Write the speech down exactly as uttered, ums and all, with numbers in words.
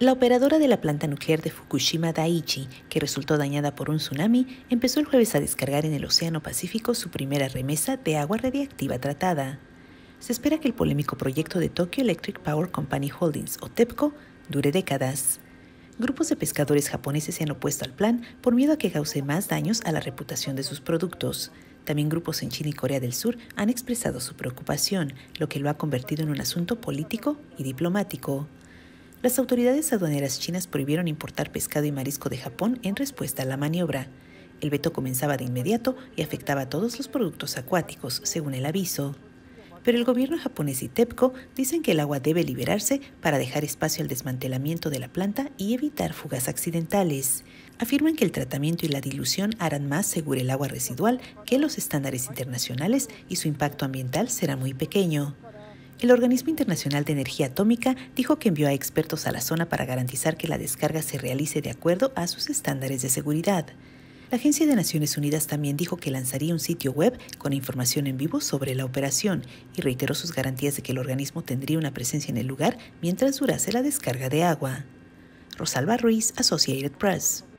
La operadora de la planta nuclear de Fukushima Daiichi, que resultó dañada por un tsunami, empezó el jueves a descargar en el Océano Pacífico su primera remesa de agua radiactiva tratada. Se espera que el polémico proyecto de Tokyo Electric Power Company Holdings, o TEPCO, dure décadas. Grupos de pescadores japoneses se han opuesto al plan por miedo a que cause más daños a la reputación de sus productos. También grupos en China y Corea del Sur han expresado su preocupación, lo que lo ha convertido en un asunto político y diplomático. Las autoridades aduaneras chinas prohibieron importar pescado y marisco de Japón en respuesta a la maniobra. El veto comenzaba de inmediato y afectaba a todos los productos acuáticos, según el aviso. Pero el gobierno japonés y TEPCO dicen que el agua debe liberarse para dejar espacio al desmantelamiento de la planta y evitar fugas accidentales. Afirman que el tratamiento y la dilución harán más segura el agua residual que los estándares internacionales y su impacto ambiental será muy pequeño. El Organismo Internacional de Energía Atómica dijo que envió a expertos a la zona para garantizar que la descarga se realice de acuerdo a sus estándares de seguridad. La Agencia de Naciones Unidas también dijo que lanzaría un sitio web con información en vivo sobre la operación y reiteró sus garantías de que el organismo tendría una presencia en el lugar mientras durase la descarga de agua. Rosalba Ruiz, Associated Press.